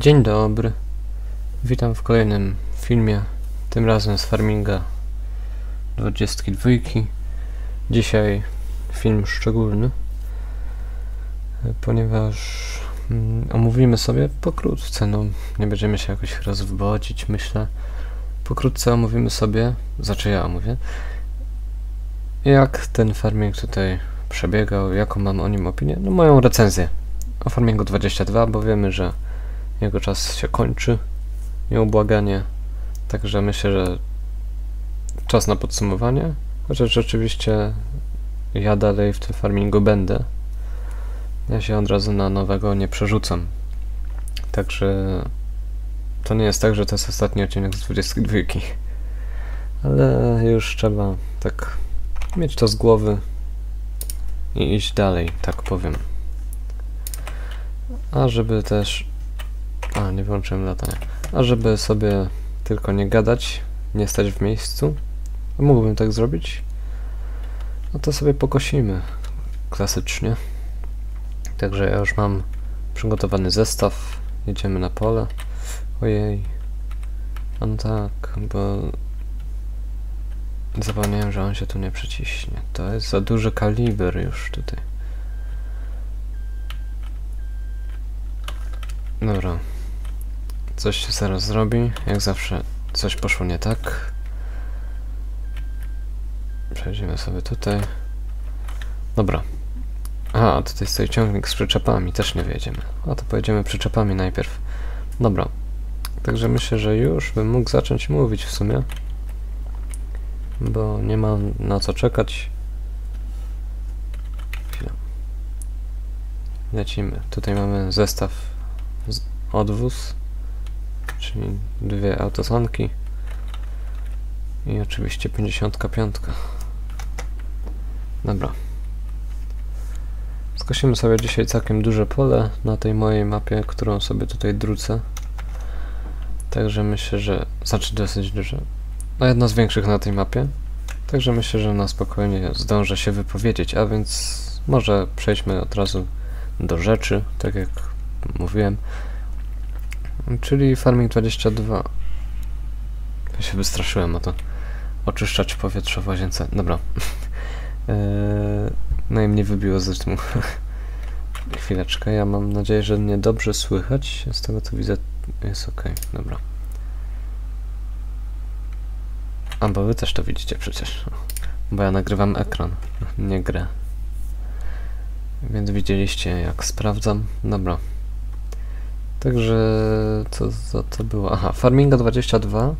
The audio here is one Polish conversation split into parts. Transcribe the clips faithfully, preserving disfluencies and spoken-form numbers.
Dzień dobry, witam w kolejnym filmie, tym razem z farminga dwudziestki dwójki. Dzisiaj film szczególny, ponieważ mm, omówimy sobie pokrótce, no nie będziemy się jakoś rozwodzić, myślę. Pokrótce omówimy sobie, znaczy ja omówię, jak ten farming tutaj przebiegał, jaką mam o nim opinię, no moją recenzję o farmingu dwadzieścia dwa, bo wiemy, że jego czas się kończy nieubłaganie, także myślę, że czas na podsumowanie, chociaż rzeczywiście ja dalej w tym farmingu będę. Ja się od razu na nowego nie przerzucam, także to nie jest tak, że to jest ostatni odcinek z dwudziestki dwójki, ale już trzeba tak mieć to z głowy i iść dalej, tak powiem. A żeby też... A, nie włączyłem latania. A żeby sobie tylko nie gadać, nie stać w miejscu, a mógłbym tak zrobić, no to sobie pokosimy klasycznie. Także ja już mam przygotowany zestaw, jedziemy na pole. Ojej, a no tak, bo zapomniałem, że on się tu nie przyciśnie. To jest za duży kaliber już tutaj. Dobra, coś się zaraz zrobi, jak zawsze coś poszło nie tak. Przejdziemy sobie tutaj. Dobra. Aha, a tutaj stoi ciągnik z przyczepami, też nie wjedziemy. A to pojedziemy przyczepami najpierw. Dobra, także myślę, że już bym mógł zacząć mówić w sumie, bo nie ma na co czekać. Chwilę. Lecimy. Tutaj mamy zestaw odwóz, czyli dwie autosanki i oczywiście pięćdziesiąt pięć. Dobra. Skosimy sobie dzisiaj całkiem duże pole na tej mojej mapie, którą sobie tutaj drucę. Także myślę, że... Znaczy dosyć duże. No jedno z większych na tej mapie. Także myślę, że na spokojnie zdążę się wypowiedzieć, a więc może przejdźmy od razu do rzeczy, tak jak mówiłem. Czyli farming dwadzieścia dwa. Ja się wystraszyłem o to. Oczyszczacz powietrza w łazience. Dobra. eee, no i mnie wybiło z rytmu. Chwileczkę, ja mam nadzieję, że mnie dobrze słychać. Z tego co widzę jest ok. Dobra. A bo wy też to widzicie przecież. Bo ja nagrywam ekran, nie grę. Więc widzieliście jak sprawdzam. Dobra. Także co za to było? Aha, farminga dwadzieścia dwa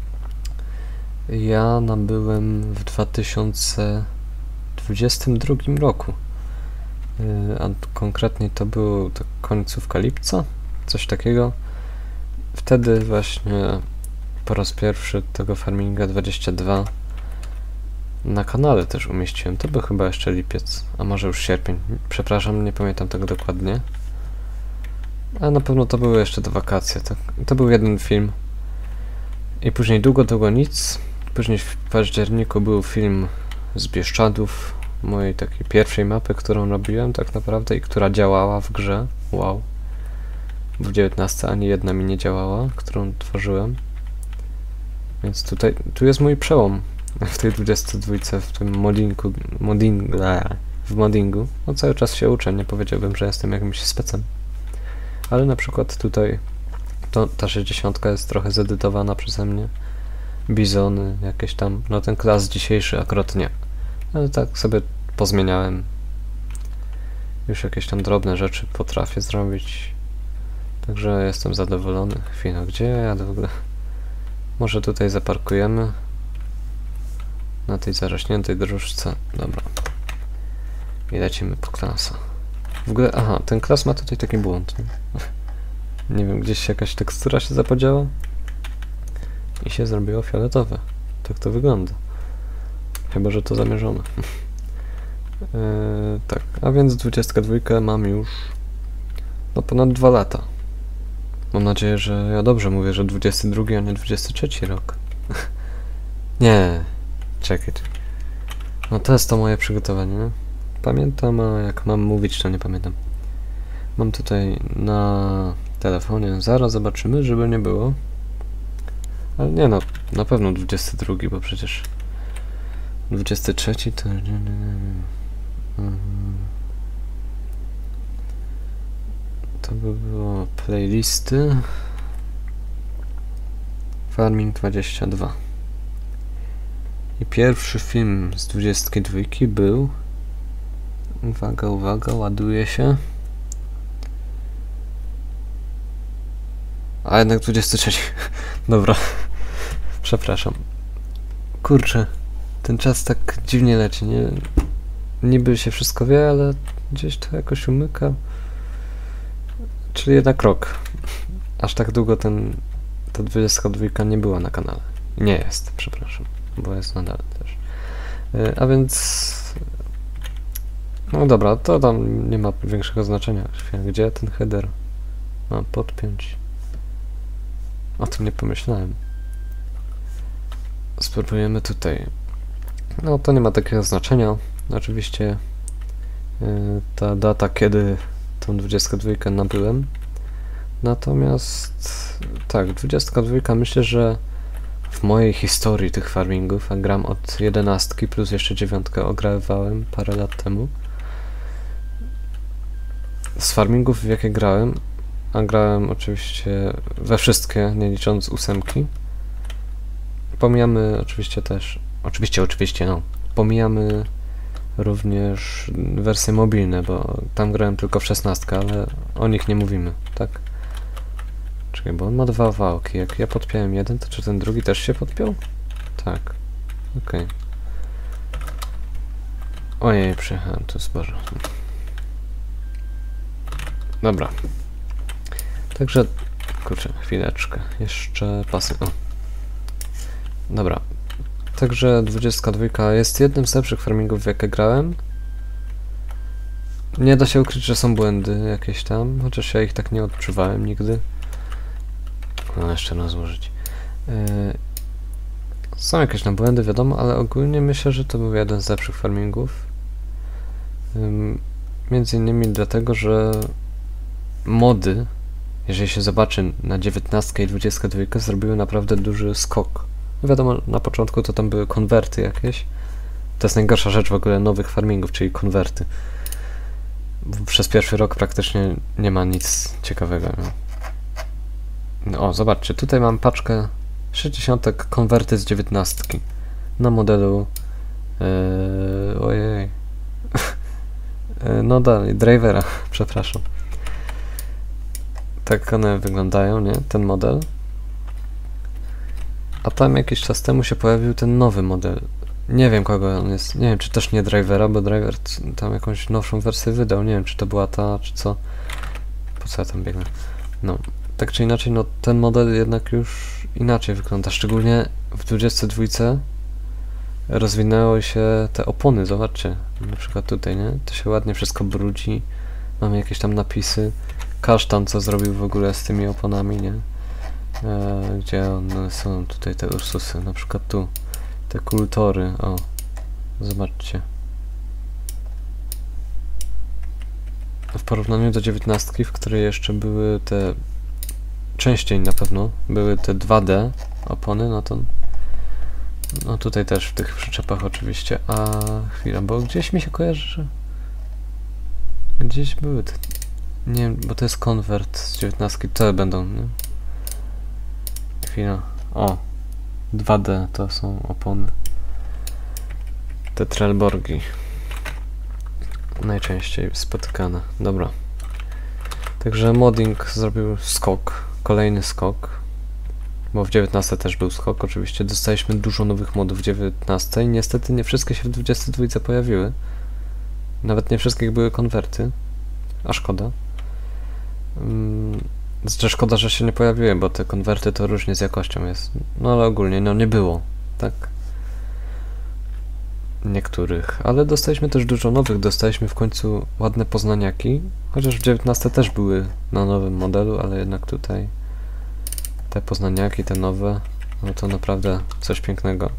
ja nabyłem w dwa tysiące dwudziestym drugim roku, yy, a konkretnie to był to końcówka lipca, coś takiego. Wtedy właśnie po raz pierwszy tego farminga dwadzieścia dwa na kanale też umieściłem. To był chyba jeszcze lipiec, a może już sierpień, przepraszam, nie pamiętam tego dokładnie. A na pewno to były jeszcze te wakacje, tak? To był jeden film. I później długo, długo nic. Później w październiku był film z Bieszczadów, mojej takiej pierwszej mapy, którą robiłem tak naprawdę i która działała w grze. Wow. W dziewiętnastce ani jedna mi nie działała, którą tworzyłem. Więc tutaj, tu jest mój przełom w tej dwudziestce dwójce, w tym moddingu, modding, w moddingu. No cały czas się uczę, nie powiedziałbym, że jestem jakimś specem. Ale na przykład tutaj to, ta sześćdziesiątka jest trochę zedytowana przeze mnie. Bizony jakieś tam, no ten klas dzisiejszy akurat nie. Ale tak sobie pozmieniałem. Już jakieś tam drobne rzeczy potrafię zrobić. Także jestem zadowolony. Chwila, gdzie ja jadę w ogóle? Może tutaj zaparkujemy. Na tej zarośniętej dróżce. Dobra. I lecimy po klasa. W ogóle, aha, ten klas ma tutaj taki błąd. Nie, nie wiem, gdzieś jakaś tekstura się zapodziała i się zrobiło fioletowe. Tak to wygląda. Chyba że to zamierzone. eee, tak, a więc dwudziestkę dwójkę mam już no ponad dwa lata. Mam nadzieję, że ja dobrze mówię, że dwudziesty drugi, a nie dwudziesty trzeci rok. Nie, czekaj. No to jest to moje przygotowanie, nie? Pamiętam, a jak mam mówić, to nie pamiętam. Mam tutaj na telefonie. Zaraz zobaczymy, żeby nie było. Ale nie no, na pewno dwudziesty drugi, bo przecież dwudziesty trzeci to... To by było playlisty. Farming dwadzieścia dwa. I pierwszy film z dwudziestki dwójki był... Uwaga, uwaga, ładuje się. A jednak dwudziesty trzeci. Dobra. Przepraszam. Kurczę. Ten czas tak dziwnie leci, nie? Niby się wszystko wie, ale gdzieś to jakoś umyka. Czyli jednak rok. Aż tak długo ten... Ta dwudziestka dwójka nie była na kanale. Nie jest, przepraszam. Bo jest nadal też. Yy, a więc... No dobra, to tam nie ma większego znaczenia. Gdzie ten header? Mam podpiąć. O tym nie pomyślałem. Spróbujemy tutaj. No to nie ma takiego znaczenia. Oczywiście yy, ta data, kiedy tą dwudziestkę dwójkę nabyłem. Natomiast tak, dwudziestka dwójka myślę, że w mojej historii tych farmingów, a gram od jedenastki plus jeszcze dziewiątkę ogrywałem parę lat temu. Z farmingów, w jakie grałem, a grałem oczywiście we wszystkie, nie licząc ósemki. Pomijamy oczywiście też, oczywiście, oczywiście, no, pomijamy również wersje mobilne, bo tam grałem tylko w szesnastkę, ale o nich nie mówimy, tak? Czekaj, bo on ma dwa wałki. Jak ja podpiąłem jeden, to czy ten drugi też się podpiął? Tak. Okej. Okay. Ojej, przyjechałem tu zboże. Dobra. Także, kurczę, chwileczkę. Jeszcze pasy. O. Dobra. Także dwudziestka dwójka jest jednym z lepszych farmingów, w jakie grałem. Nie da się ukryć, że są błędy jakieś tam, chociaż ja ich tak nie odczuwałem nigdy. No, jeszcze rozłożyć. Yy, są jakieś tam błędy, wiadomo, ale ogólnie myślę, że to był jeden z lepszych farmingów. Yy, między innymi dlatego, że mody, jeżeli się zobaczy na dziewiętnastkę i dwudziestkę dwójkę, zrobiły naprawdę duży skok. Wiadomo, na początku to tam były konwerty jakieś. To jest najgorsza rzecz w ogóle nowych farmingów, czyli konwerty. Bo przez pierwszy rok praktycznie nie ma nic ciekawego. No. No, o, zobaczcie, tutaj mam paczkę sześćdziesiąt konwerty z dziewiętnastki na modelu yy, ojej yy, no dalej, drivera, przepraszam. Tak one wyglądają, nie? Ten model. A tam jakiś czas temu się pojawił ten nowy model. Nie wiem, kogo on jest, nie wiem, czy też nie drivera, bo driver tam jakąś nowszą wersję wydał, nie wiem, czy to była ta, czy co. Po co ja tam biegnę? No. Tak czy inaczej, no ten model jednak już inaczej wygląda, szczególnie w dwudziestce dwójce rozwinęły się te opony, zobaczcie, na przykład tutaj, nie? To się ładnie wszystko brudzi, mamy jakieś tam napisy, kasztan co zrobił w ogóle z tymi oponami, nie? E, gdzie one są tutaj te Ursusy, na przykład tu, te kultory, o, zobaczcie. W porównaniu do dziewiętnastki, w której jeszcze były te częściej na pewno były te dwa D opony, no to no tutaj też w tych przyczepach oczywiście, a chwila, bo gdzieś mi się kojarzy, że gdzieś były te, nie wiem, bo to jest konwert z dziewiętnastki, te będą, nie? Chwila, o, dwa D to są opony, te Trelleborgi najczęściej spotykane, dobra. Także modding zrobił skok, kolejny skok, bo w dziewiętnastce też był skok, oczywiście dostaliśmy dużo nowych modów w dziewiętnastce i niestety nie wszystkie się w dwudziestce dwójce pojawiły. Nawet nie wszystkich były konwerty, a szkoda. Hmm, znaczy szkoda, że się nie pojawiły, bo te konwerty to różnie z jakością jest, no ale ogólnie no nie było, tak? Niektórych, ale dostaliśmy też dużo nowych, dostaliśmy w końcu ładne poznaniaki, chociaż w dziewiętnastce też były na nowym modelu, ale jednak tutaj te poznaniaki, te nowe, no to naprawdę coś pięknego.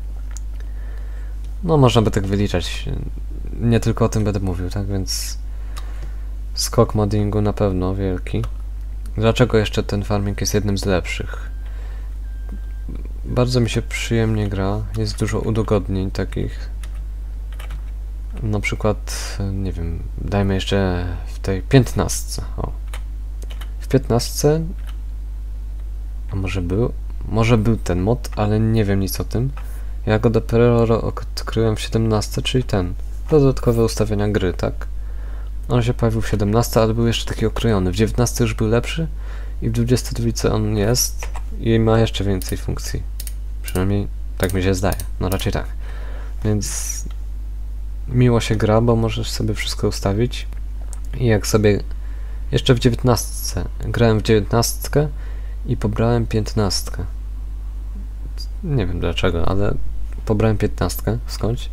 No można by tak wyliczać, nie tylko o tym będę mówił, tak, więc skok moddingu na pewno wielki. Dlaczego jeszcze ten farming jest jednym z lepszych? Bardzo mi się przyjemnie gra, jest dużo udogodnień takich. Na przykład, nie wiem, dajmy jeszcze w tej piętnastce. O. W piętnastce, a może był, może był ten mod, ale nie wiem nic o tym. Ja go dopiero odkryłem w siedemnastce, czyli ten, dodatkowe ustawienia gry, tak? On się pojawił w siedemnastce, ale był jeszcze taki okrojony. W dziewiętnastce już był lepszy i w dwudziestce dwójce on jest i ma jeszcze więcej funkcji. Przynajmniej tak mi się zdaje, no raczej tak. Więc miło się gra, bo możesz sobie wszystko ustawić. I jak sobie jeszcze w dziewiętnastce grałem w dziewiętnastkę i pobrałem piętnastkę. Nie wiem dlaczego, ale pobrałem piętnastkę skądś.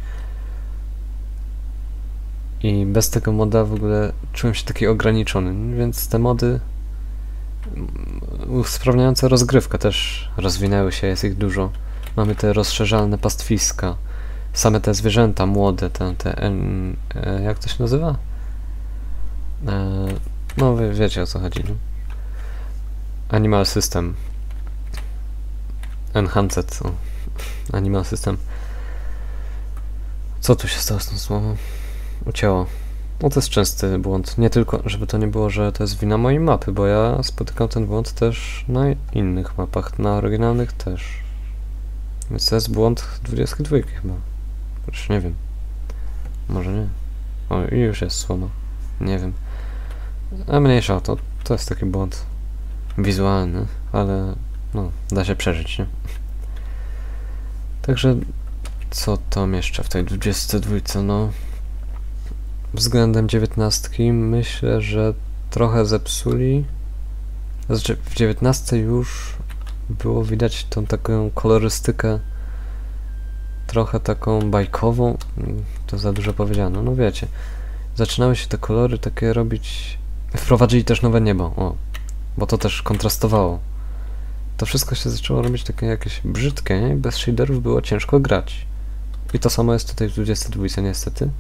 I bez tego moda w ogóle czułem się taki ograniczony, więc te mody usprawniające rozgrywkę też rozwinęły się, jest ich dużo. Mamy te rozszerzalne pastwiska, same te zwierzęta młode, te, te en, e, jak to się nazywa? E, no wy wiecie o co chodzi, no? Animal System. Enhanced. O. Animal System. Co tu się stało z tym słowem? Ucięło. No to jest częsty błąd. Nie tylko, żeby to nie było, że to jest wina mojej mapy, bo ja spotykam ten błąd też na innych mapach, na oryginalnych też. Więc to jest błąd dwudziestki dwójki chyba. Już nie wiem. Może nie. O, i już jest słoma. Nie wiem. A mniejsza o to. To jest taki błąd wizualny, ale no, da się przeżyć, nie? Także co tam jeszcze w tej dwudziestce dwójce, no względem dziewiętnastki myślę, że trochę zepsuli. Znaczy w dziewiętnastce już było widać tą taką kolorystykę trochę taką bajkową, to za dużo powiedziano, no wiecie, zaczynały się te kolory takie robić, wprowadzili też nowe niebo, o, bo to też kontrastowało. To wszystko się zaczęło robić takie jakieś brzydkie, nie? Bez shaderów było ciężko grać. I to samo jest tutaj w dwudziestce dwójce niestety.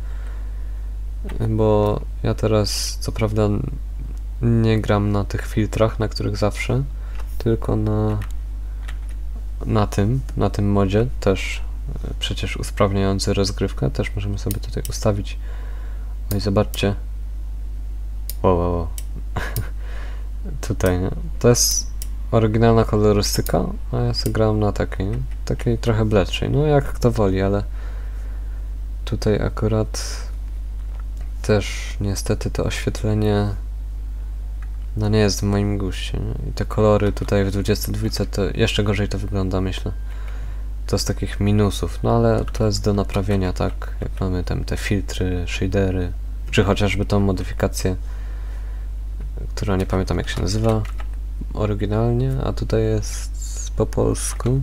Bo ja teraz, co prawda, nie gram na tych filtrach, na których zawsze, tylko na na tym, na tym modzie też przecież usprawniający rozgrywkę, też możemy sobie tutaj ustawić. No i zobaczcie. Wow, wow, wow. Tutaj, nie? To jest oryginalna kolorystyka, a ja sobie grałem na takiej, nie? Takiej trochę bledszej, no jak kto woli, ale tutaj akurat też niestety to oświetlenie no nie jest w moim guście, nie? I te kolory tutaj w dwudziestce dwójce to jeszcze gorzej to wygląda, myślę. To z takich minusów, no ale to jest do naprawienia, tak? Jak mamy tam te filtry, shadery, czy chociażby tą modyfikację, która nie pamiętam jak się nazywa oryginalnie, a tutaj jest po polsku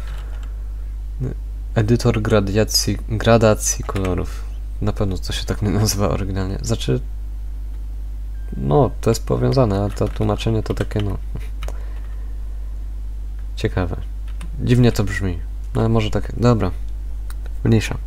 edytor gradacji, gradacji kolorów. Na pewno to się tak nie nazywa oryginalnie. Znaczy, no, to jest powiązane, a to tłumaczenie to takie, no, ciekawe. Dziwnie to brzmi. No, ale może tak, dobra. Mniejsza.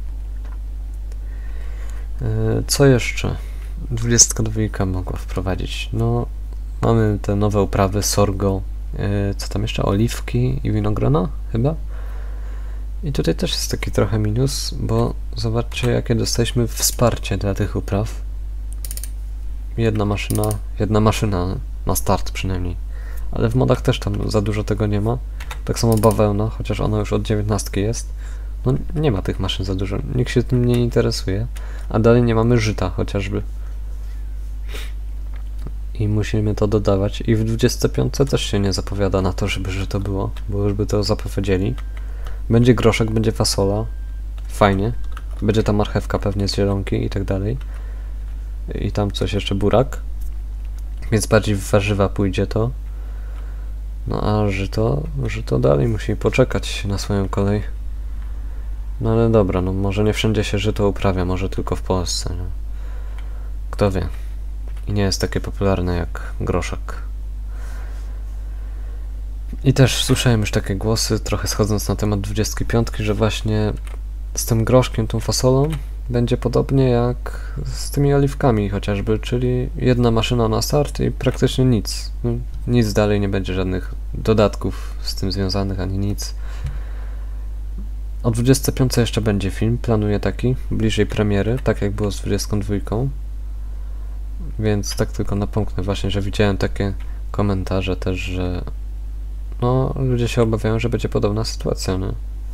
Yy, co jeszcze dwudziestka dwójka mogła wprowadzić? No, mamy te nowe uprawy, sorgo, yy, co tam jeszcze? Oliwki i winogrona, chyba? I tutaj też jest taki trochę minus, bo zobaczcie, jakie dostaliśmy wsparcie dla tych upraw. Jedna maszyna, jedna maszyna, na start przynajmniej. Ale w modach też tam za dużo tego nie ma. Tak samo bawełna, chociaż ona już od dziewiętnastki jest. No nie ma tych maszyn za dużo, nikt się tym nie interesuje. A dalej nie mamy żyta chociażby. I musimy to dodawać. I w dwudziestce piątce też się nie zapowiada na to, żeby żyto było, bo już by to zapowiedzieli. Będzie groszek, będzie fasola. Fajnie. Będzie ta marchewka pewnie z zielonki i tak dalej. I tam coś jeszcze, burak. Więc bardziej w warzywa pójdzie to. No a żyto, żyto dalej musi poczekać na swoją kolej. No ale dobra, no może nie wszędzie się żyto uprawia, może tylko w Polsce. No. Kto wie. I nie jest takie popularne jak groszek. I też słyszałem już takie głosy, trochę schodząc na temat dwudziestki piątki, że właśnie z tym groszkiem, tą fasolą, będzie podobnie jak z tymi oliwkami chociażby, czyli jedna maszyna na start i praktycznie nic. Nic dalej nie będzie, żadnych dodatków z tym związanych, ani nic. O dwudziestej piątej jeszcze będzie film, planuję taki, bliżej premiery, tak jak było z dwudziestą dwójką. Więc tak tylko napomknę właśnie, że widziałem takie komentarze też, że no, ludzie się obawiają, że będzie podobna sytuacja, nie?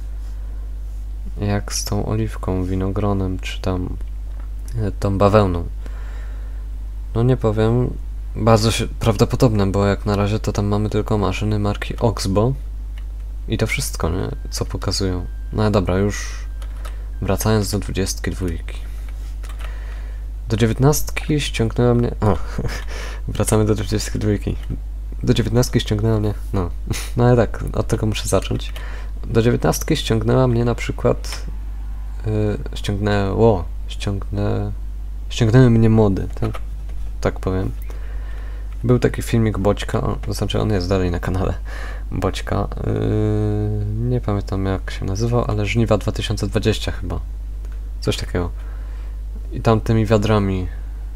Jak z tą oliwką, winogronem, czy tam e, tą bawełną. No nie powiem, bardzo się, prawdopodobne, bo jak na razie to tam mamy tylko maszyny marki Oxbow i to wszystko, nie? Co pokazują. No dobra, już wracając do dwudziestki dwójki. Do dziewiętnastki ściągnęła mnie... O, wracamy do dwudziestki dwójki. Do dziewiętnastki ściągnęła mnie... No, no ale tak, od tego muszę zacząć. Do dziewiętnastki ściągnęła mnie na przykład... Yy, ściągnęło... Ściągnę... Ściągnęły mnie mody, tak? Tak powiem. Był taki filmik Boćka, o, to znaczy on jest dalej na kanale Boćka. Yy, nie pamiętam jak się nazywał, ale Żniwa dwa tysiące dwadzieścia chyba. Coś takiego. I tam tymi wiadrami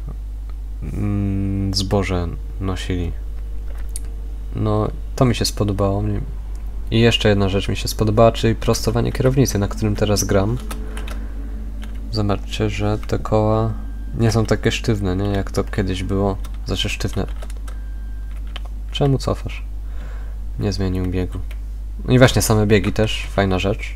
mm, zboże nosili. No, to mi się spodobało. I jeszcze jedna rzecz mi się spodobała, czyli prostowanie kierownicy, na którym teraz gram. Zobaczcie, że te koła nie są takie sztywne, nie? Jak to kiedyś było. Znaczy sztywne. Czemu cofasz? Nie zmienił biegu. No i właśnie same biegi też, fajna rzecz.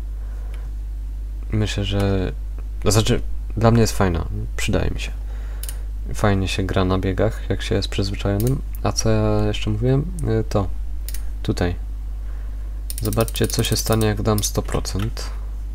Myślę, że... To znaczy, dla mnie jest fajna, przydaje mi się. Fajnie się gra na biegach, jak się jest przyzwyczajonym. A co ja jeszcze mówiłem? To tutaj. Zobaczcie, co się stanie, jak dam sto procent.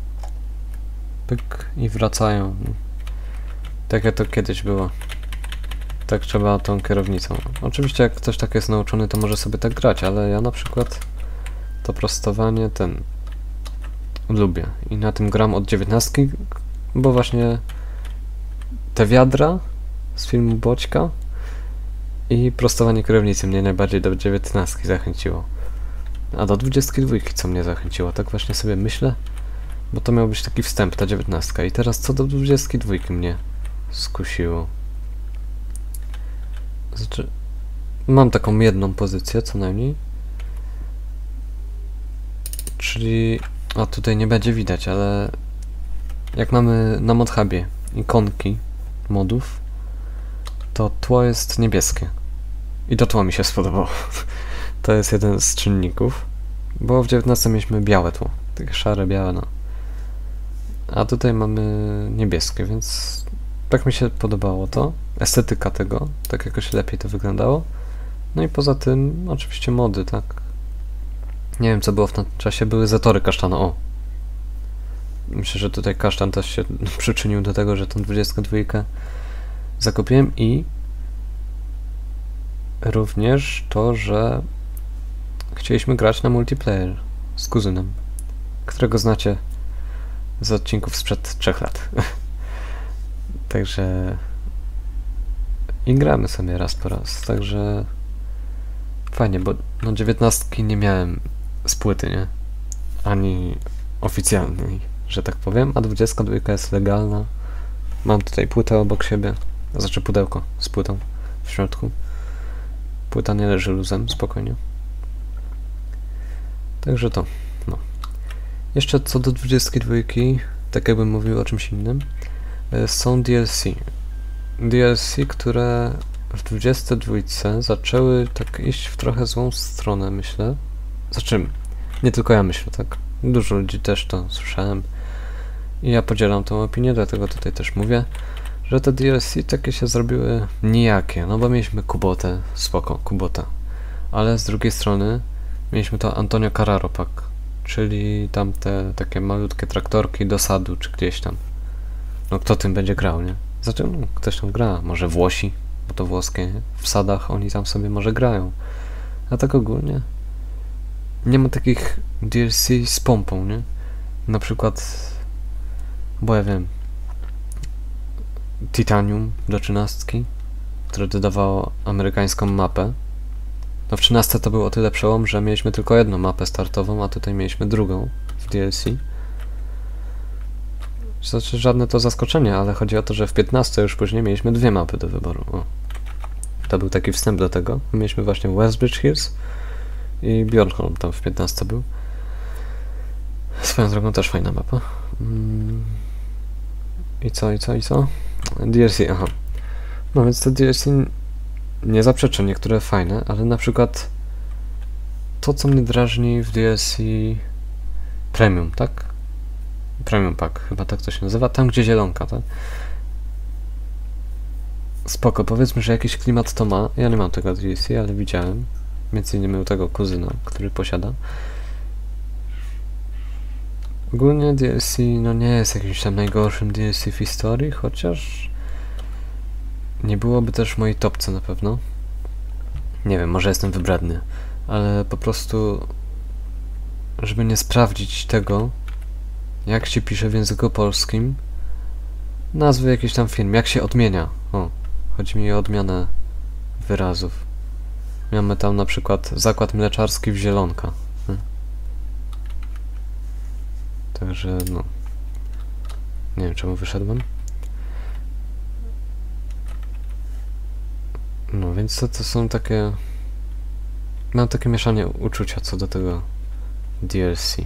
Pyk i wracają. Tak jak to kiedyś było. Tak trzeba tą kierownicą. Oczywiście jak ktoś tak jest nauczony, to może sobie tak grać, ale ja na przykład to prostowanie ten lubię. I na tym gram od dziewiętnastki, bo właśnie te wiadra z filmu Boćka i prostowanie kierownicy mnie najbardziej do dziewiętnastki zachęciło. A do dwudziestki dwójki co mnie zachęciło, tak właśnie sobie myślę, bo to miał być taki wstęp, ta dziewiętnastka. I teraz co do dwudziestki dwójki mnie skusiło. Znaczy, mam taką jedną pozycję co najmniej. Czyli, a tutaj nie będzie widać, ale jak mamy na ModHubie ikonki modów, to tło jest niebieskie. I to tło mi się spodobało. To jest jeden z czynników, bo w dziewiętnastce mieliśmy białe tło, takie szare, białe, no. A tutaj mamy niebieskie, więc tak mi się podobało to. Estetyka tego, tak jakoś lepiej to wyglądało. No i poza tym, oczywiście mody, tak. Nie wiem, co było w tym czasie, były zatory kasztana, o. Myślę, że tutaj kasztan też się przyczynił do tego, że tą dwudziestkę dwójkę zakupiłem i również to, że chcieliśmy grać na multiplayer z kuzynem, którego znacie z odcinków sprzed trzech lat. Także i gramy sobie raz po raz, także fajnie, bo no dziewiętnastki nie miałem z płyty, nie? Ani oficjalnej, że tak powiem, a dwudziestka dwójka jest legalna. Mam tutaj płytę obok siebie, znaczy pudełko z płytą w środku. Płyta nie leży luzem, spokojnie. Także to, no. Jeszcze co do dwudziestki dwójki, tak jakbym mówił o czymś innym, są D L C. D L C, które w dwudziestce dwójce zaczęły tak iść w trochę złą stronę, myślę. Znaczy, nie tylko ja myślę, tak? Dużo ludzi też to słyszałem. I ja podzielam tą opinię, dlatego tutaj też mówię, że te D L C takie się zrobiły nijakie, no bo mieliśmy Kubotę, spoko, Kubota. Ale z drugiej strony mieliśmy to Antonio Carraro Pack, czyli tamte takie malutkie traktorki do sadu, czy gdzieś tam. No kto tym będzie grał, nie? Znaczy, no, ktoś tam gra, może Włosi, bo to włoskie, nie? W sadach oni tam sobie może grają. A tak ogólnie nie ma takich D L C z pompą, nie? Na przykład, bo ja wiem, Titanium do trzynastki, które dodawało amerykańską mapę. No w trzynastce to był o tyle przełom, że mieliśmy tylko jedną mapę startową, a tutaj mieliśmy drugą w D L C. Znaczy żadne to zaskoczenie, ale chodzi o to, że w piętnaście już później mieliśmy dwie mapy do wyboru. O. To był taki wstęp do tego. Mieliśmy właśnie Westbridge Hills i Bjornholm tam w piętnaście był. Swoją drogą też fajna mapa. Mm. I co, i co, i co? D L C, aha. No więc te D L C nie zaprzeczę, niektóre fajne, ale na przykład to, co mnie drażni w D L C Premium, tak? Premium Pack, chyba tak to się nazywa, tam gdzie zielonka, tak? Spoko, powiedzmy, że jakiś klimat to ma. Ja nie mam tego D L C, ale widziałem. Między innymi u tego kuzyna, który posiada. Ogólnie D L C no nie jest jakimś tam najgorszym D L C w historii, chociaż nie byłoby też w mojej topce na pewno. Nie wiem, może jestem wybredny, ale po prostu, żeby nie sprawdzić tego, jak się pisze w języku polskim nazwy jakichś tam firm, jak się odmienia. O, chodzi mi o odmianę wyrazów. Mamy tam na przykład zakład mleczarski w Zielonka. Hmm. Także no. Nie wiem, czemu wyszedłem. No więc to, to są takie... Mam takie mieszanie uczucia co do tego D L C.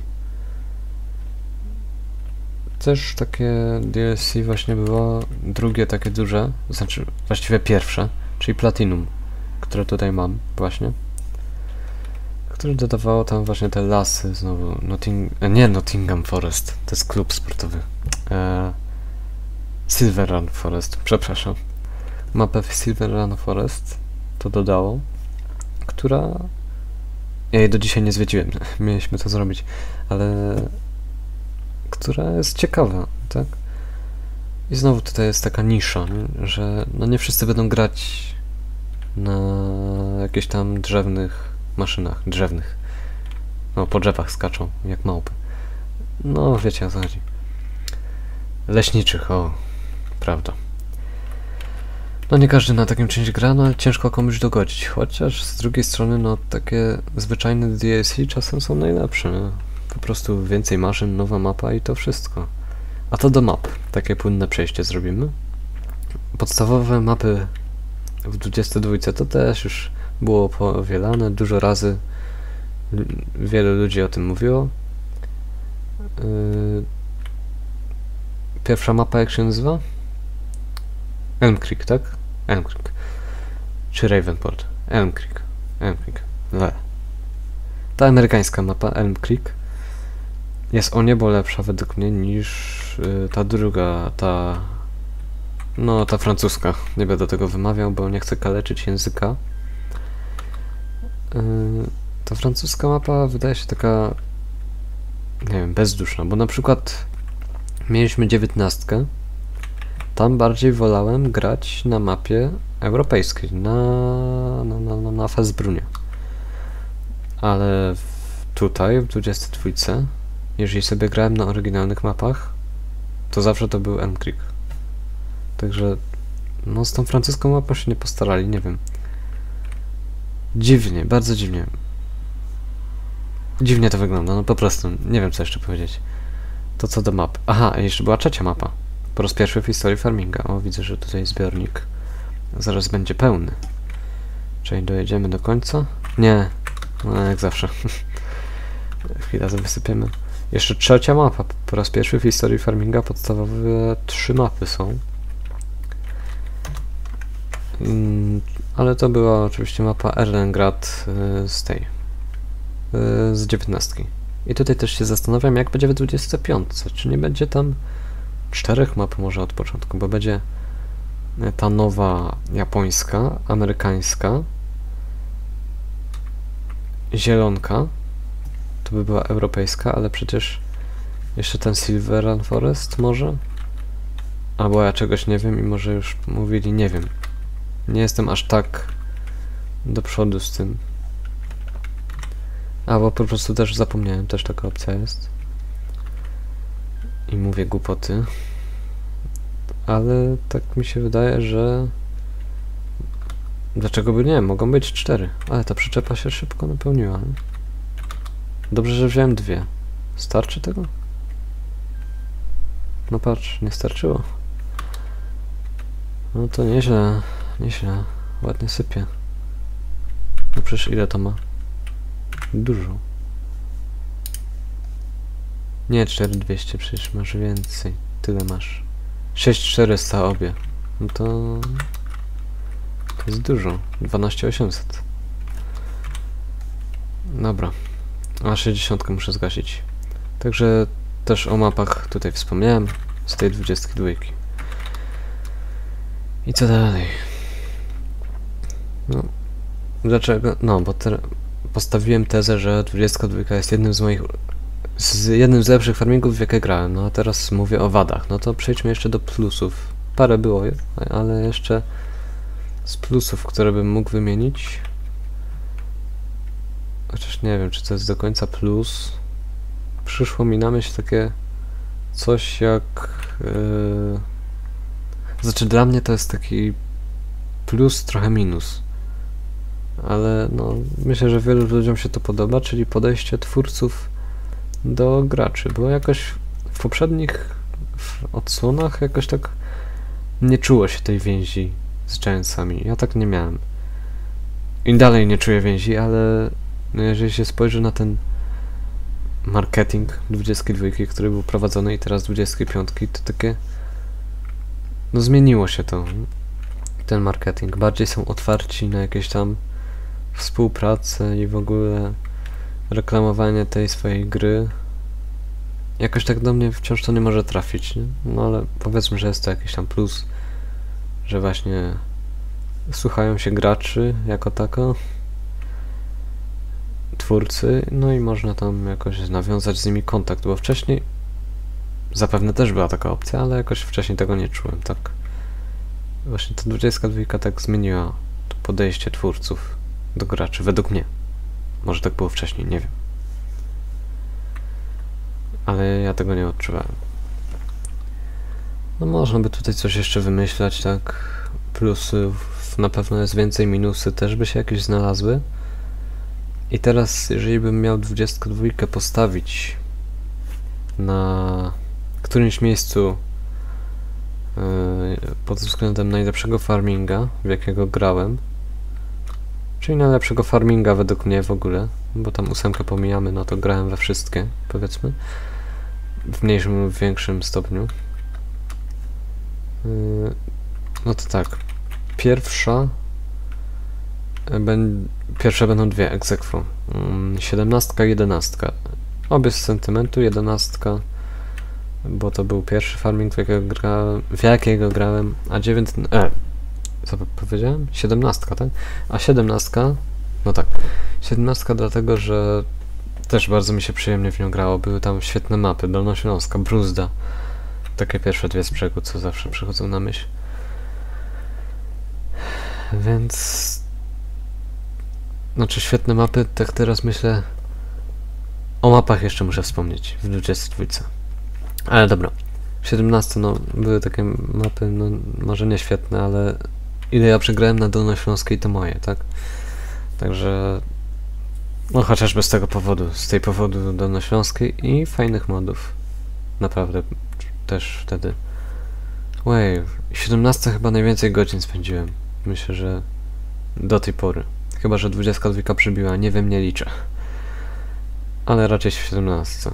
Też takie D L C właśnie było drugie takie duże, znaczy właściwie pierwsze, czyli Platinum, które tutaj mam właśnie. Które dodawało tam właśnie te lasy znowu, Notting... nie Nottingham Forest, to jest klub sportowy. Eee, Silver Run Forest, przepraszam. Mapę w Silver Run Forest to dodało, która... Ja jej do dzisiaj nie zwiedziłem, mieliśmy to zrobić, ale... która jest ciekawa, tak? I znowu tutaj jest taka nisza, nie? Że no nie wszyscy będą grać na jakichś tam drzewnych maszynach, drzewnych. No, po drzewach skaczą, jak małpy. No, wiecie o co chodzi. Leśniczych, o, prawda. No nie każdy na takim czymś gra, no ale ciężko komuś dogodzić. Chociaż z drugiej strony, no takie zwyczajne D L C czasem są najlepsze, nie? Po prostu więcej maszyn, nowa mapa i to wszystko. A to do map. Takie płynne przejście zrobimy. Podstawowe mapy w dwudziestej dwójce to też już było powielane dużo razy. L wielu ludzi o tym mówiło. Yy... Pierwsza mapa jak się nazywa? Elm Creek, tak? Elm Creek. Czy Ravenport? Elm Creek. Elm Creek. Le. Ta amerykańska mapa, Elm Creek, jest o niebo lepsza według mnie niż y, ta druga, ta... No, ta francuska. Nie będę tego wymawiał, bo nie chcę kaleczyć języka. Y, ta francuska mapa wydaje się taka... nie wiem, bezduszna, bo na przykład mieliśmy dziewiętnastkę. Tam bardziej wolałem grać na mapie europejskiej, na, na, na, na, na Felsbrunie. Ale w, tutaj, w dwudziestej dwójce, jeżeli sobie grałem na oryginalnych mapach, to zawsze to był Elm Creek. Także, no z tą francuską mapą się nie postarali, nie wiem. Dziwnie, bardzo dziwnie. Dziwnie to wygląda, no po prostu, nie wiem co jeszcze powiedzieć. To co do map. Aha, jeszcze była trzecia mapa. Po raz pierwszy w historii farminga. O, widzę, że tutaj zbiornik zaraz będzie pełny. Czyli dojedziemy do końca? Nie. No, jak zawsze. Chwilę wysypiemy. Jeszcze trzecia mapa. Po raz pierwszy w historii farminga podstawowe trzy mapy są. Hmm, ale to była oczywiście mapa Erlengrad y, z tej. Y, z dziewiętnastki. I tutaj też się zastanawiam, jak będzie w dwudziestej piątce. Czy nie będzie tam czterech map może od początku, bo będzie ta nowa japońska, amerykańska, zielonka, to by była europejska, ale przecież jeszcze ten Silver Run Forest może? Albo ja czegoś nie wiem i może już mówili, nie wiem. Nie jestem aż tak do przodu z tym. Albo po prostu też zapomniałem, też taka opcja jest. I mówię głupoty. Ale tak mi się wydaje, że... Dlaczego by nie? Mogą być cztery. Ale ta przyczepa się szybko napełniła. Dobrze, że wziąłem dwie. Starczy tego? No patrz, nie starczyło. No to nieźle, nieźle. Ładnie sypie. No przecież ile to ma? Dużo. Nie, cztery tysiące dwieście, przecież masz więcej. Tyle masz. sześć tysięcy czterysta obie. No to... To jest dużo. dwanaście tysięcy osiemset. Dobra. A sześćdziesiąt muszę zgasić. Także też o mapach tutaj wspomniałem. Z tej dwudziestki dwójki. I co dalej? No. Dlaczego? No, bo te, postawiłem tezę, że dwudziestka dwójka jest jednym z moich... Z jednym z lepszych farmingów, w jakie grałem. No a teraz mówię o wadach. No to przejdźmy jeszcze do plusów. Parę było, ale jeszcze z plusów, które bym mógł wymienić. Chociaż nie wiem, czy to jest do końca plus. Przyszło mi na myśl takie coś jak... Yy... Znaczy dla mnie to jest taki plus, trochę minus. Ale no, myślę, że wielu ludziom się to podoba, czyli podejście twórców do graczy, bo jakoś w poprzednich odsłonach jakoś tak nie czuło się tej więzi z Giantsami. Ja tak nie miałem. I dalej nie czuję więzi, ale no jeżeli się spojrzy na ten marketing dwudziestki dwójki, który był prowadzony i teraz dwudziestki piątki, to takie no zmieniło się to. Ten marketing. Bardziej są otwarci na jakieś tam współpracę i w ogóle reklamowanie tej swojej gry. Jakoś tak do mnie wciąż to nie może trafić, nie? No ale powiedzmy, że jest to jakiś tam plus, że właśnie słuchają się graczy jako tako, twórcy, no i można tam jakoś nawiązać z nimi kontakt, bo wcześniej zapewne też była taka opcja, ale jakoś wcześniej tego nie czułem, tak. Właśnie ta dwudziestka dwójka tak zmieniła to podejście twórców do graczy, według mnie. Może tak było wcześniej, nie wiem. Ale ja tego nie odczuwałem. No można by tutaj coś jeszcze wymyślać, tak. Plusów na pewno jest więcej, minusy też by się jakieś znalazły. I teraz, jeżeli bym miał dwudziestkę dwójkę postawić na którymś miejscu yy, pod względem najlepszego farminga, w jakiego grałem, czyli najlepszego farminga według mnie w ogóle, bo tam ósemkę pomijamy, no to grałem we wszystkie, powiedzmy, w mniejszym lub większym stopniu. Yy, no to tak, pierwsza ben, pierwsze będą dwie ex aequo, yy, siedemnastka i jedenastka, obie z sentymentu, jedenastka, bo to był pierwszy farming, w jakiego grałem, w jakiego grałem, a dziewiętnastka, e, co powiedziałem? siedemnastka, tak? A siedemnastka, no tak, siedemnastka dlatego, że też bardzo mi się przyjemnie w nią grało, były tam świetne mapy, Dolnośląska, Bruzda, takie pierwsze dwie z brzegu, co zawsze przychodzą na myśl. Więc... Znaczy świetne mapy, tak teraz myślę, o mapach jeszcze muszę wspomnieć w dwudziestce dwójce. Ale dobra, w siedemnastce no były takie mapy, no może nie świetne, ale ile ja przegrałem na Dolnośląskiej to moje, tak? Także no chociażby z tego powodu, z tej powodu Dolnośląskiej i fajnych modów. Naprawdę też wtedy. Wej, w siedemnastce chyba najwięcej godzin spędziłem. Myślę, że do tej pory. Chyba że dwudziestka dwójka przybiła, nie wiem, nie liczę. Ale raczej w siedemnastce.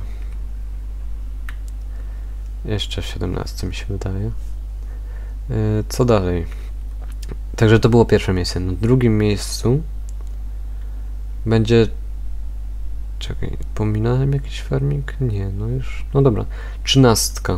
Jeszcze w siedemnastce mi się wydaje. Yy, co dalej? Także to było pierwsze miejsce. Na drugim miejscu będzie... Czekaj, pominąłem jakiś farming? Nie, no już... No dobra. Trzynastka.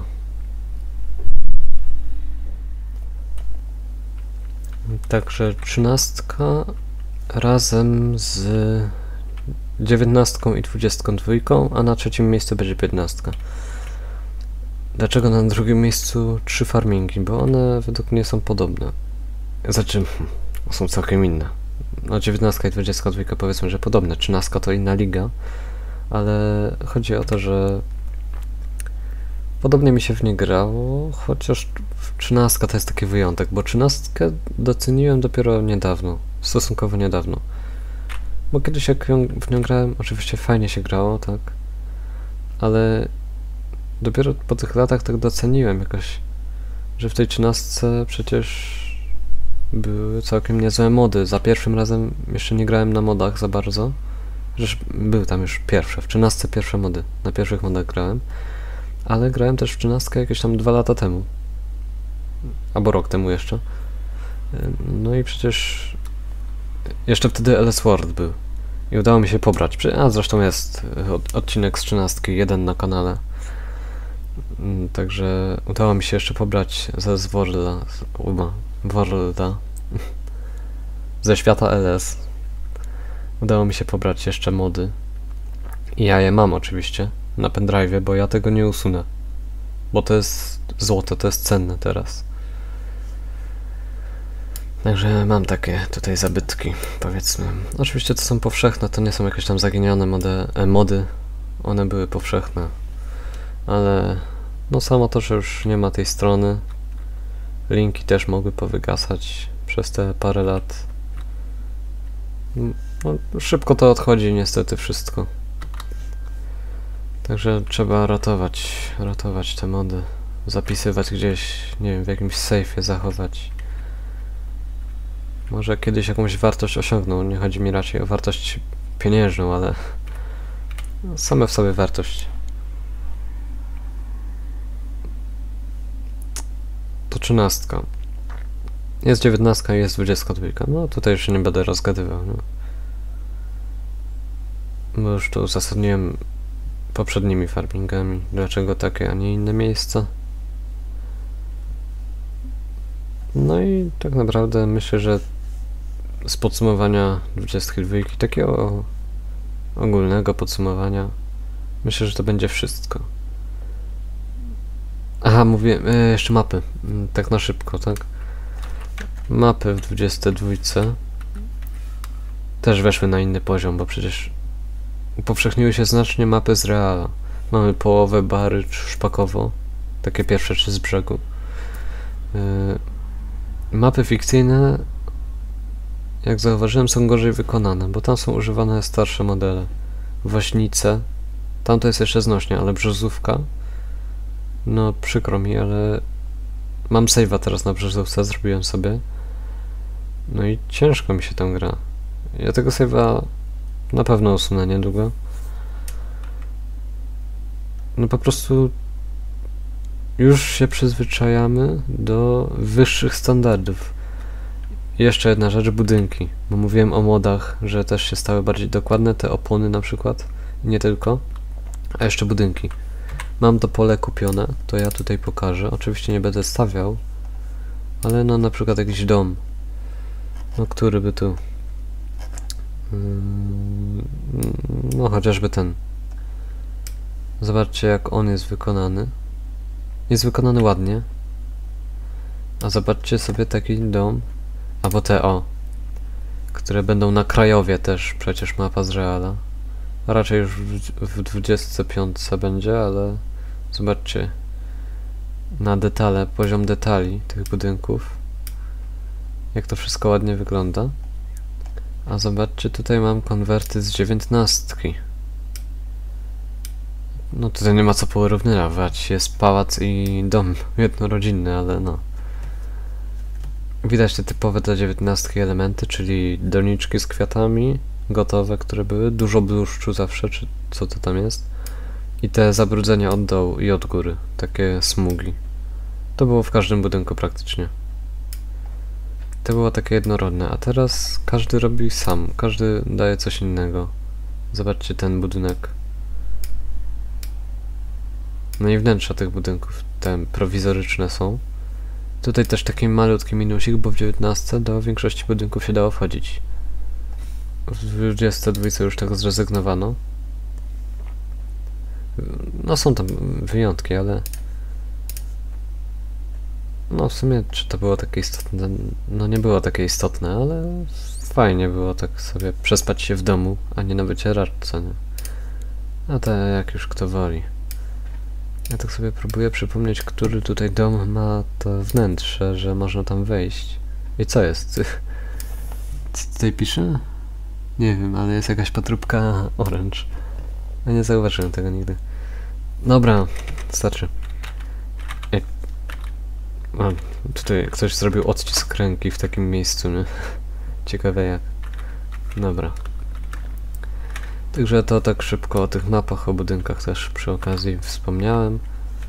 Także trzynastka razem z dziewiętnastką i dwudziestką dwójką, a na trzecim miejscu będzie piętnastka. Dlaczego na drugim miejscu trzy farmingi? Bo one według mnie są podobne. Znaczy, są całkiem inne. No dziewiętnastka i dwudziestka dwójka powiedzmy, że podobne. trzynastka to inna liga, ale chodzi o to, że podobnie mi się w nie grało, chociaż trzynastka to jest taki wyjątek, bo trzynastkę doceniłem dopiero niedawno, stosunkowo niedawno. Bo kiedyś jak ją, w nią grałem, oczywiście fajnie się grało, tak, ale dopiero po tych latach tak doceniłem jakoś, że w tej trzynastce przecież były całkiem niezłe mody. Za pierwszym razem jeszcze nie grałem na modach za bardzo. Przecież były tam już pierwsze, w trzynastce pierwsze mody. Na pierwszych modach grałem. Ale grałem też w trzynastkę jakieś tam dwa lata temu. Albo rok temu jeszcze. No i przecież jeszcze wtedy L S World był. I udało mi się pobrać. A zresztą jest odcinek z trzynastki, jeden na kanale. Także udało mi się jeszcze pobrać ze Zworda, Worlda, ze świata L S. Udało mi się pobrać jeszcze mody. I ja je mam oczywiście na pendrive'ie, bo ja tego nie usunę. Bo to jest złoto, to jest cenne teraz. Także mam takie tutaj zabytki, powiedzmy. Oczywiście to są powszechne, to nie są jakieś tam zaginione mody, e, mody. One były powszechne. Ale no samo to, że już nie ma tej strony. Linki też mogły powygasać przez te parę lat. No, szybko to odchodzi niestety wszystko. Także trzeba ratować, ratować te mody. Zapisywać gdzieś, nie wiem, w jakimś sejfie zachować. Może kiedyś jakąś wartość osiągną, nie chodzi mi raczej o wartość pieniężną, ale same w sobie wartość. To trzynastka. Jest dziewiętnastka i jest dwudziestka dwójka. No tutaj już się nie będę rozgadywał. No. Bo już to uzasadniłem poprzednimi farmingami. Dlaczego takie, a nie inne miejsca. No i tak naprawdę myślę, że z podsumowania dwudziestki dwójki, takiego ogólnego podsumowania, myślę, że to będzie wszystko. Aha, mówię, e, jeszcze mapy, tak na szybko, tak? Mapy w dwudziestce dwójce też weszły na inny poziom, bo przecież upowszechniły się znacznie mapy z Reala. Mamy połowę, Barycz, Szpakowo, takie pierwsze trzy z brzegu. Yy, mapy fikcyjne, jak zauważyłem, są gorzej wykonane, bo tam są używane starsze modele. Woźnice, tam to jest jeszcze znośnie, ale Brzozówka, no przykro mi, ale mam save'a teraz na Brzozówce, zrobiłem sobie. No i ciężko mi się tam gra. Ja tego save'a na pewno usunę niedługo. No po prostu już się przyzwyczajamy do wyższych standardów. I jeszcze jedna rzecz, budynki. Bo mówiłem o modach, że też się stały bardziej dokładne, te opony na przykład. I nie tylko. A jeszcze budynki. Mam to pole kupione, to ja tutaj pokażę. Oczywiście nie będę stawiał, ale no na przykład jakiś dom. No który by tu... No chociażby ten. Zobaczcie, jak on jest wykonany. Jest wykonany ładnie. A zobaczcie sobie taki dom. Albo te o. Które będą na Krajowie też. Przecież mapa z Reala. Raczej już w dwudziestce piątce będzie, ale zobaczcie. Na detale, poziom detali tych budynków. Jak to wszystko ładnie wygląda. A zobaczcie, tutaj mam konwerty z dziewiętnastki. No tutaj nie ma co porównywać, jest pałac i dom jednorodzinny, ale no. Widać te typowe dla dziewiętnastki elementy, czyli doniczki z kwiatami, gotowe, które były, dużo bluszczu zawsze, czy co to tam jest. I te zabrudzenia od dołu i od góry, takie smugi. To było w każdym budynku praktycznie. To było takie jednorodne, a teraz każdy robi sam, każdy daje coś innego. Zobaczcie ten budynek. No i wnętrza tych budynków, te prowizoryczne są. Tutaj też taki malutki minusik, bo w dziewiętnastce do większości budynków się dało wchodzić. W dwudziestce dwójce już tego zrezygnowano. No są tam wyjątki, ale... No w sumie, czy to było takie istotne? No nie było takie istotne, ale fajnie było tak sobie przespać się w domu, a nie na wycieraczce, nie? A to jak już kto woli. Ja tak sobie próbuję przypomnieć, który tutaj dom ma to wnętrze, że można tam wejść. I co jest? Co tutaj pisze? Nie wiem, ale jest jakaś patróbka orange. Ja nie zauważyłem tego nigdy. Dobra, starczy. Ej. A, tutaj ktoś zrobił odcisk ręki w takim miejscu, nie? Ciekawe jak. Dobra. Także to tak szybko o tych mapach, o budynkach też przy okazji wspomniałem.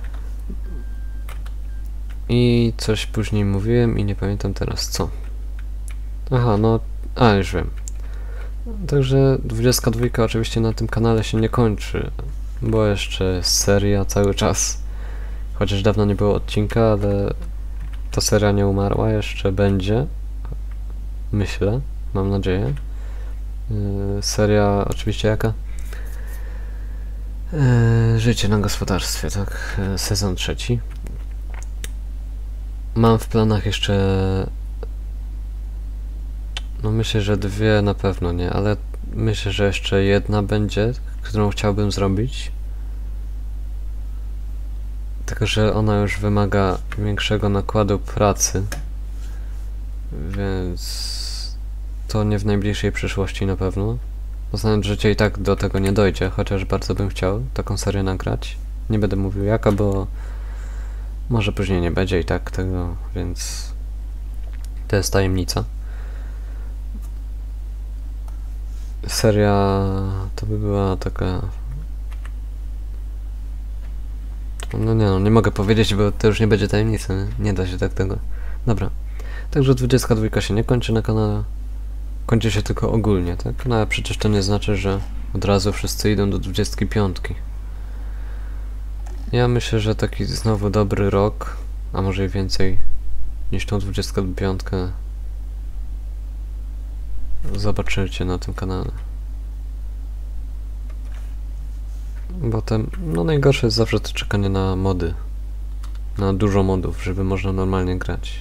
I coś później mówiłem i nie pamiętam teraz co. Aha, no... A, już wiem. Także dwudziestka dwa oczywiście na tym kanale się nie kończy, bo jeszcze jest seria cały czas. Chociaż dawno nie było odcinka, ale ta seria nie umarła, jeszcze będzie. Myślę, mam nadzieję. Yy, seria oczywiście jaka? Yy, życie na gospodarstwie, tak? Yy, sezon trzeci. Mam w planach jeszcze... No myślę, że dwie na pewno nie, ale myślę, że jeszcze jedna będzie, którą chciałbym zrobić. Tylko że ona już wymaga większego nakładu pracy. Więc... to nie w najbliższej przyszłości na pewno. Poznałem, że życie i tak do tego nie dojdzie, chociaż bardzo bym chciał taką serię nagrać. Nie będę mówił jaka, bo może później nie będzie i tak tego, więc to jest tajemnica. Seria to by była taka... No nie no, nie mogę powiedzieć, bo to już nie będzie tajemnica, nie, nie da się tak tego. Dobra, także dwudziestka dwa się nie kończy na kanale. Kończy się tylko ogólnie, tak? No ale przecież to nie znaczy, że od razu wszyscy idą do dwudziestki piątki. Ja myślę, że taki znowu dobry rok, a może i więcej niż tą dwudziestkę piątkę zobaczycie na tym kanale. Potem, no najgorsze jest zawsze to czekanie na mody. Na dużo modów, żeby można normalnie grać.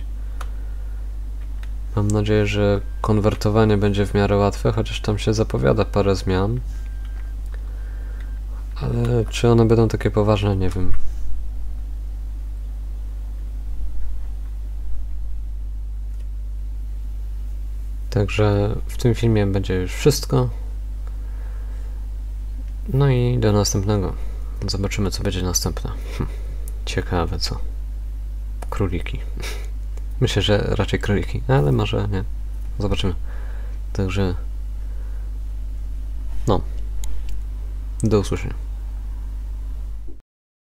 Mam nadzieję, że konwertowanie będzie w miarę łatwe, chociaż tam się zapowiada parę zmian. Ale czy one będą takie poważne, nie wiem. Także w tym filmie będzie już wszystko. No i do następnego. Zobaczymy, co będzie następne. Hm. Ciekawe co. Króliki. Myślę, że raczej króliki, ale może nie. Zobaczymy. Także... no. Do usłyszenia.